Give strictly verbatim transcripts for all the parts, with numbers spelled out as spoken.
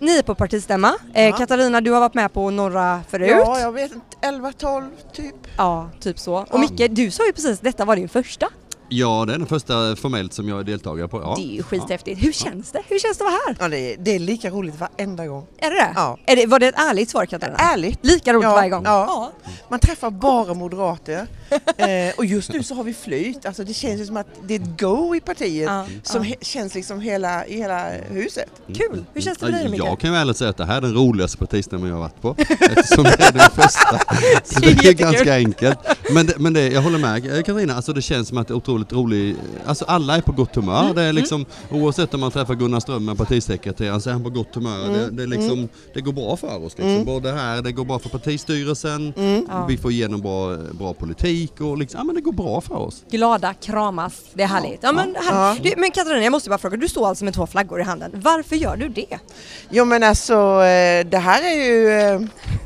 ni är på partistämma. Eh, Ja. Katarina, du har varit med på några förut. Ja, jag vet inte, elva tolv typ. Ja, typ så. Och Ja. Micke, du sa ju precis att detta var din första. Ja, det är den första formellt som jag är deltagare på. Ja. Det är ju skithäftigt. Hur känns det? Hur känns det att vara här? Ja, det, är, det är lika roligt varenda gång. Är det det? Ja. Är det? Var det ett ärligt svar, Katarina? Ärligt. Lika roligt Ja, varje gång? ja. Man träffar bara moderater. eh, och just nu så har vi flyt. Alltså det känns ju som att det är ett go i partiet Ja, som ja. he- känns liksom hela, i hela huset. Kul. Hur känns det för dig, Micke? Jag kan väl ärligt säga att det här är den roligaste partistämman jag har varit på. Eftersom det är den första. Så det är jättekul. ganska enkelt. Men, det, men det, jag håller med Katarina, alltså det känns som att det är otroligt roligt. Alltså alla är på gott humör. Mm. Det är liksom, oavsett om man träffar Gunnar Strömmen, partisekreteraren, så är han på gott humör. Mm. Det, det, är liksom, det går bra för oss. Liksom. Mm. Både här, det går bra för partistyrelsen. Mm. Ja. Vi får igenom bra, bra politik och liksom, ja, men det går bra för oss. Glada, kramas. Det är härligt. Ja, men, här, du, men Katarina, jag måste bara fråga. Du står alltså med två flaggor i handen. Varför gör du det? Jo men alltså, eh, det här är ju... eh,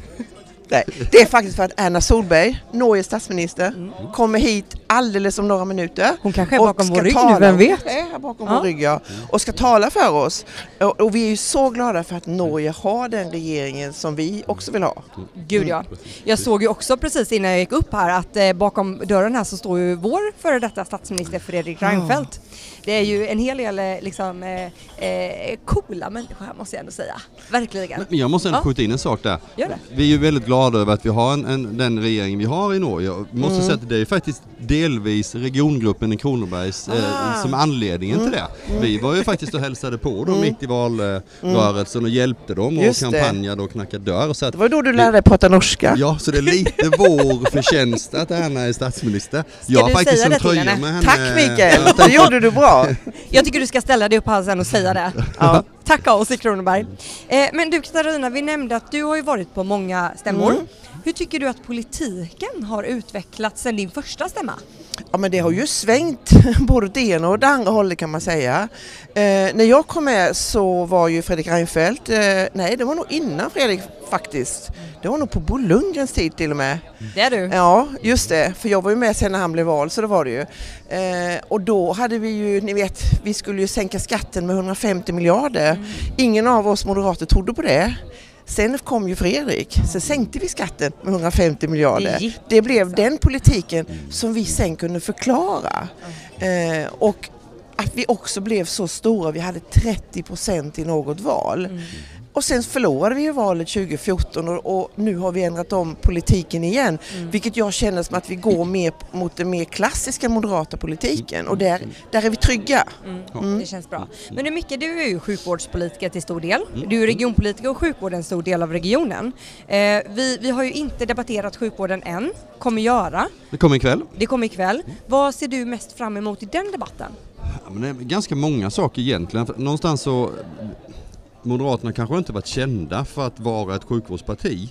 Nej, det är faktiskt för att Erna Solberg, Norges statsminister, Mm. kommer hit alldeles om några minuter. Hon kanske är och bakom ska vår rygg tala- nu, vem vet? Hon är här bakom Ja. vår rygg, ja. Och ska tala för oss. Och, och vi är ju så glada för att Norge har den regeringen som vi också vill ha. Gud ja. Jag såg ju också precis innan jag gick upp här att eh, bakom dörren här så står ju vår före detta statsminister Fredrik Reinfeldt. Det är ju en hel del eh, liksom, eh, eh, coola människor här, måste jag ändå säga. Verkligen. Men jag måste ändå Ja. skjuta in en sak där. Gör det. Vi är ju väldigt glada över att vi har en, en, den regering vi har i Norge. Jag måste säga att det är faktiskt delvis regiongruppen i Kronobergs eh, Ah. som är anledningen till det. Vi var ju faktiskt och hälsade på dem mitt i valrörelsen och hjälpte dem och Just det. kampanjade och knackade dör. Så att, Det var då du lärde dig prata norska. ja, så det är lite vår förtjänst att Erna är statsminister. Jag har du faktiskt säga en det till tröja henne? med henne. Tack Mikael, Jag det gjorde du bra. Jag tycker du ska ställa dig upp här sen och säga det. Ja. Tacka oss i Kronoberg. Eh, men du Katarina, vi nämnde att du har ju varit på många stämmor. Mm. Hur tycker du att politiken har utvecklats sedan din första stämma? Ja men det har ju svängt både åt det ena och det andra hållet kan man säga. Eh, när jag kom med så var ju Fredrik Reinfeldt, eh, nej det var nog innan Fredrik faktiskt. Det var nog på Bo Lundgrens tid till och med. Det är du. Ja, just det. För jag var ju med sen när han blev vald, så det var det ju. Eh, och då hade vi ju, ni vet, vi skulle ju sänka skatten med hundrafemtio miljarder. Mm. Ingen av oss moderater trodde på det. Sen kom ju Fredrik, så sänkte vi skatten med hundrafemtio miljarder. Det gick Det blev den politiken som vi sen kunde förklara. Eh, och att vi också blev så stora, vi hade trettio procent i något val. Mm. Och sen förlorade vi ju valet tjugo fjorton och, och nu har vi ändrat om politiken igen. Mm. Vilket jag känner som att vi går mer mot den mer klassiska moderata politiken. Och där, där är vi trygga. Mm. Mm. Det känns bra. Men du Micke, du är ju sjukvårdspolitiker till stor del. Du är regionpolitiker och sjukvård är en stor del av regionen. Eh, vi, vi har ju inte debatterat sjukvården än. Kommer göra. Det kommer ikväll. Det kommer ikväll. Vad ser du mest fram emot i den debatten? Ja, men det är ganska många saker egentligen. För någonstans så Moderaterna kanske inte varit kända för att vara ett sjukvårdsparti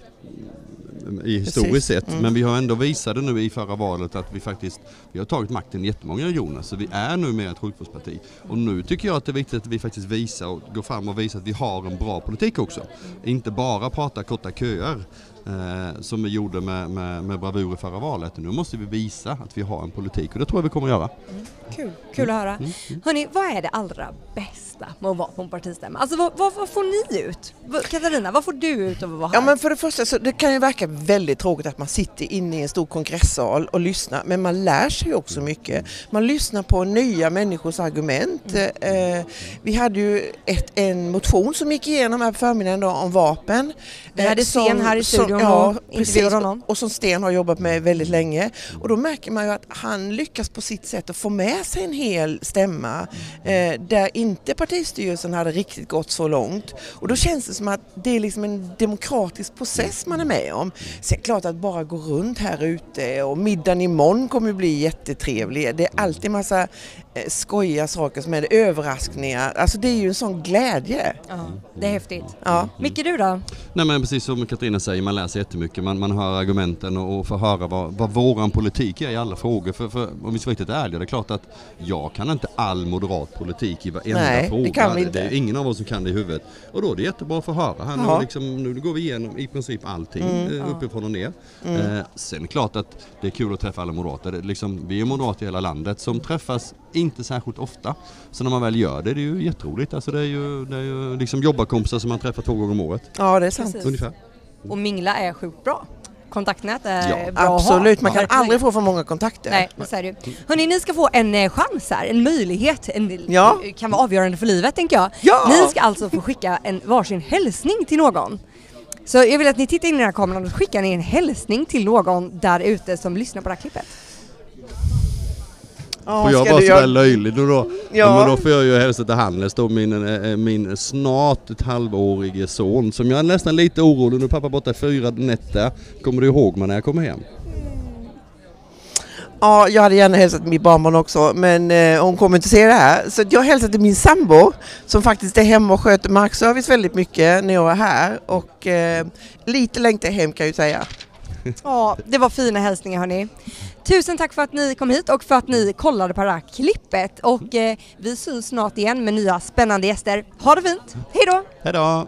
i historiskt Precis. sett, Mm. men vi har ändå visade nu i förra valet att vi faktiskt vi har tagit makten i jättemånga regioner, så vi är nu med ett sjukvårdsparti. Och nu tycker jag att det är viktigt att vi faktiskt visar och går fram och visar att vi har en bra politik också. Inte bara prata korta köer eh, som vi gjorde med, med, med bravur i förra valet. Nu måste vi visa att vi har en politik och det tror jag vi kommer att göra. Mm. Kul, kul att höra. Hörrni, vad är det allra bästa med att vara på en partistämma? Alltså vad, vad, vad får ni ut? Vad- Katarina, vad får du ut av att vara här? Ja men för det första så det kan ju verka väldigt tråkigt att man sitter inne i en stor kongressal och lyssnar, men man lär sig också mycket. Man lyssnar på nya människors argument. Eh, vi hade ju ett, en motion som gick igenom här på förmiddagen då, om vapen. Vi hade Eh, som- Sten här i som- studion ja, och precis, intervjuade honom. och som Sten har jobbat med väldigt länge. Och då märker man ju att han lyckas på sitt sätt att få med sig en hel stämma eh, där inte partistyrelsen hade riktigt gått så långt. Och då känns det som att det är liksom en demokratisk process man är med om. Sen klart att bara gå runt här ute och middagen imorgon kommer att bli jättetrevlig. Det är alltid massa eh, skojiga saker som är överraskningar. Alltså det är ju en sån glädje. Ja, det är häftigt. Ja. Micke, du då? Nej, men precis som Katarina säger, man läser jättemycket, man, man hör argumenten och, och får höra vad, vad våran politik är i alla frågor. För, för om vi ska vara riktigt ärliga, det är klart att jag kan inte all moderat politik i varenda Nej, fråga. det kan vi inte. Det är ingen av oss som kan det i huvudet. Och då är det jättebra att få höra. Här Jaha. nu, liksom, nu går vi igenom i princip allting Mm. eh, uppifrån och ner. Mm. Eh, sen är det klart att det är kul att träffa alla moderater. Det, är liksom, vi är moderater i hela landet som träffas inte särskilt ofta. Så när man väl gör det, det är ju jätteroligt. Alltså det är ju, det är ju liksom jobbarkompisar som man träffar två gånger om året. Ja, det är sant. Precis. Ungefär. Och mingla är sjukt bra. Kontaktnät är Ja, bra att ha. Absolut, man kan Verkligen. aldrig få för många kontakter. Nej, så är det ju. Hörrni, ni ska få en eh, chans här, en möjlighet. En, Ja. kan vara avgörande för livet, tänker jag. Ja. Ni ska alltså få skicka en varsin hälsning till någon. Så jag vill att ni tittar in i den här kameran och skickar ni en hälsning till någon där ute som lyssnar på det här klippet. Ja, Får jag ska vara du sådär göra- löjlig nu då? Ja. Ja. Men då får jag ju hälsa till Hannes då, min, eh, min snart ett halvårige son som jag är nästan lite orolig nu. Pappa borta i fyra nätter. Kommer du ihåg mig när jag kommer hem? Ja, jag hade gärna hälsat till min barnbarn också, men eh, hon kommer inte se det här. Så jag hälsar till min sambo som faktiskt är hemma och sköter markservice väldigt mycket när jag är här. Och eh, lite längtar hem, kan jag ju säga. Ja, det var fina hälsningar, hörni. Tusen tack för att ni kom hit och för att ni kollade på det här klippet. Och eh, vi syns snart igen med nya spännande gäster. Ha det fint. Hej då! Hej då!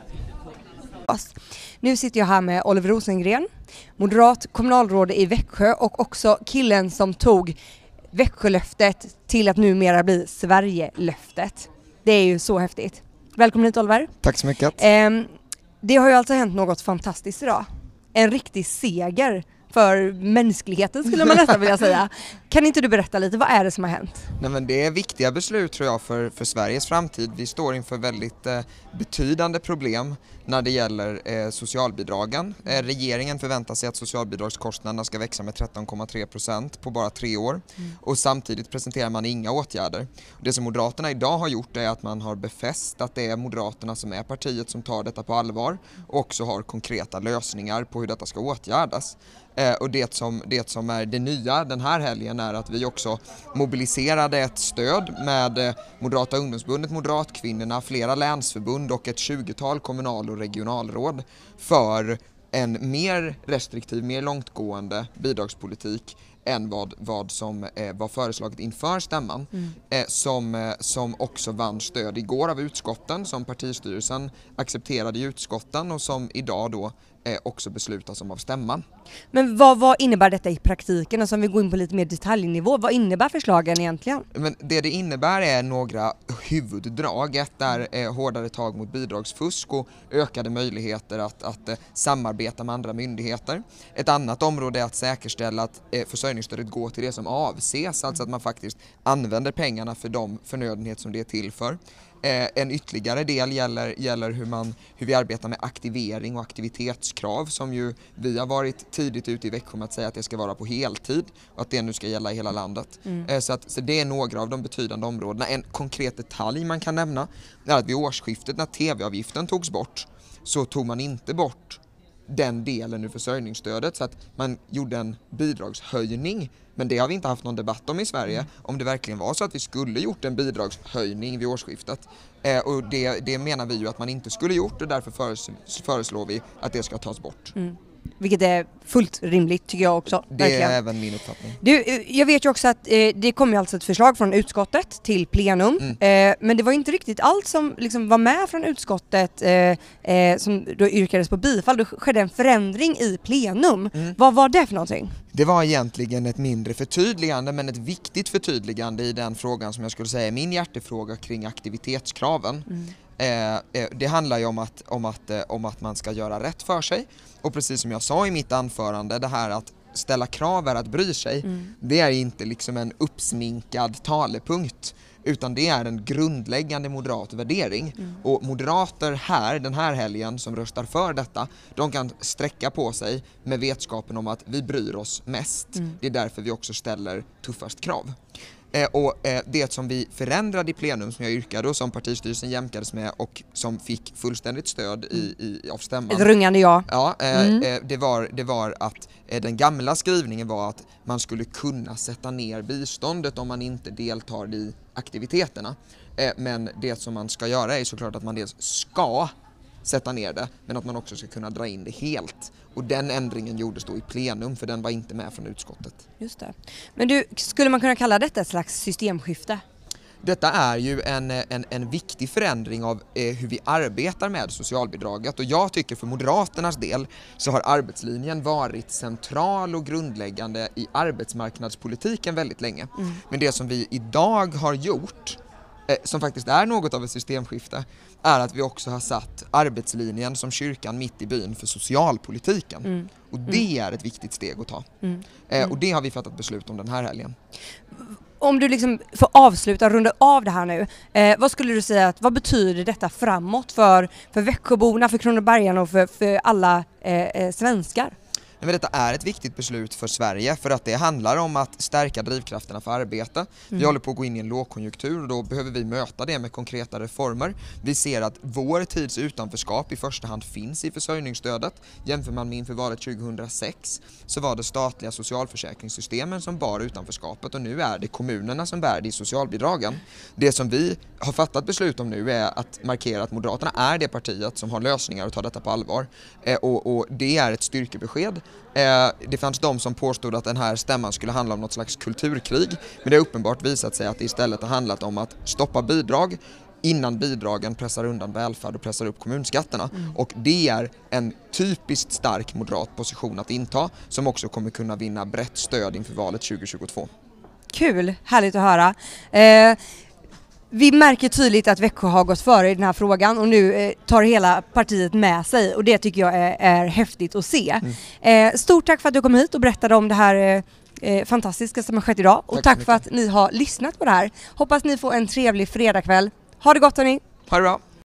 Nu sitter jag här med Oliver Rosengren, moderat kommunalråd i Växjö och också killen som tog Växjölöftet till att numera bli Sverigelöftet. Det är ju så häftigt. Välkommen hit, Oliver. Tack så mycket. Eh, det har ju alltså hänt något fantastiskt idag. En riktig seger för mänskligheten, skulle man nästan vilja säga. Kan inte du berätta lite, vad är det som har hänt? Nej, men det är viktiga beslut, tror jag, för, för Sveriges framtid. Vi står inför väldigt eh, betydande problem när det gäller eh, socialbidragen. Eh, regeringen förväntar sig att socialbidragskostnaderna ska växa med tretton komma tre procent på bara tre år. Mm. Och samtidigt presenterar man inga åtgärder. Det som Moderaterna idag har gjort är att man har befäst att det är Moderaterna som är partiet som tar detta på allvar och också har konkreta lösningar på hur detta ska åtgärdas. Eh, och det som, det som är det nya den här helgen är att vi också mobiliserade ett stöd med eh, Moderata ungdomsbundet, Moderatkvinnorna, flera länsförbund och ett tjugotal kommunal- och regionalråd för en mer restriktiv, mer långtgående bidragspolitik än vad, vad som eh, var föreslaget inför stämman, mm. eh, som, eh, som också vann stöd igår av utskotten, som partistyrelsen accepterade i utskotten och som idag då eh, också beslutas om av stämman. Men vad, vad innebär detta i praktiken? Och som vi går in på lite mer detaljnivå, vad innebär förslagen egentligen? Men det det innebär är några huvuddrag. Ett är eh, hårdare tag mot bidragsfusk och ökade möjligheter att, att eh, samarbeta med andra myndigheter. Ett annat område är att säkerställa att eh, försörjningsstödet går till det som avses, alltså att man faktiskt använder pengarna för de förnödenhet som det är till för. Eh, en ytterligare del gäller, gäller hur, man, hur vi arbetar med aktivering och aktivitetskrav, som ju vi har varit tidigt ute i Växjö med att säga att det ska vara på heltid och att det nu ska gälla i hela landet. Mm. Eh, så, att, så det är några av de betydande områdena. En konkret detalj man kan nämna är att vid årsskiftet, när tv-avgiften togs bort, så tog man inte bort den delen ur försörjningsstödet, så att man gjorde en bidragshöjning. Men det har vi inte haft någon debatt om i Sverige, mm. om det verkligen var så att vi skulle gjort en bidragshöjning vid årsskiftet. Eh, och det, det menar vi ju att man inte skulle gjort, och därför föres- föreslår vi att det ska tas bort. Mm. Vilket är fullt rimligt, tycker jag också. Det verkligen. är även min uppfattning. Du, jag vet ju också att eh, det kom ju alltså ett förslag från utskottet till plenum. Mm. Eh, men det var inte riktigt allt som liksom var med från utskottet eh, eh, som då yrkades på bifall. Det skedde en förändring i plenum. Mm. Vad var det för någonting? Det var egentligen ett mindre förtydligande, men ett viktigt förtydligande i den frågan som jag skulle säga är min hjärtefråga kring aktivitetskraven. Mm. Eh, det handlar ju om att, om, att, eh, om att man ska göra rätt för sig, och precis som jag sa i mitt anförande, det här att ställa krav är att bry sig, mm. det är inte liksom en uppsminkad talepunkt, utan det är en grundläggande moderat värdering. Mm. Och moderater här den här helgen som röstar för detta, de kan sträcka på sig med vetskapen om att vi bryr oss mest. Mm. Det är därför vi också ställer tuffast krav. Eh, och eh, det som vi förändrade i plenum, som jag yrkade och som partistyrelsen jämkades med och som fick fullständigt stöd i, i, av stämman. Ett rungande ja. Ja, eh, mm. eh, det, var, det var att eh, den gamla skrivningen var att man skulle kunna sätta ner biståndet om man inte deltar i aktiviteterna. Eh, men det som man ska göra är såklart att man dels ska sätta ner det, men att man också ska kunna dra in det helt. Och den ändringen gjordes då i plenum, för den var inte med från utskottet. Just det. Men du, skulle man kunna kalla detta ett slags systemskifte? Detta är ju en, en, en viktig förändring av eh, hur vi arbetar med socialbidraget, och jag tycker för Moderaternas del så har arbetslinjen varit central och grundläggande i arbetsmarknadspolitiken väldigt länge. Mm. Men det som vi idag har gjort, eh, som faktiskt är något av ett systemskifte, är att vi också har satt arbetslinjen som kyrkan mitt i byn för socialpolitiken. Mm. Och det är ett viktigt steg att ta. Mm. Eh, och det har vi fattat beslut om den här helgen. Om du liksom får avsluta, runda av det här nu, eh, vad skulle du säga, att, vad betyder detta framåt för, för Växjöborna, för Kronobergarna och för, för alla eh, svenskar? Men detta är ett viktigt beslut för Sverige, för att det handlar om att stärka drivkrafterna för arbete. Mm. Vi håller på att gå in i en lågkonjunktur, och då behöver vi möta det med konkreta reformer. Vi ser att vår tids utanförskap i första hand finns i försörjningsstödet. Jämför man med inför valet tjugohundrasex så var det statliga socialförsäkringssystemen som bar utanförskapet, och nu är det kommunerna som bär det i socialbidragen. Det som vi har fattat beslut om nu är att markera att Moderaterna är det partiet som har lösningar och tar detta på allvar. Eh, och, och det är ett styrkebesked. Det fanns de som påstod att den här stämman skulle handla om något slags kulturkrig, men det har uppenbart visat sig att det istället har handlat om att stoppa bidrag innan bidragen pressar undan välfärd och pressar upp kommunskatterna. Mm. Och det är en typiskt stark moderat position att inta, som också kommer kunna vinna brett stöd inför valet tjugohundratjugotvå. Kul, härligt att höra. Eh... Vi märker tydligt att Växjö har gått före i den här frågan, och nu eh, tar hela partiet med sig, och det tycker jag är, är häftigt att se. Mm. Eh, stort tack för att du kom hit och berättade om det här eh, fantastiska som har skett idag, och tack, tack för att ni har lyssnat på det här. Hoppas ni får en trevlig fredagkväll. Ha det gott, hörni! Ha det bra!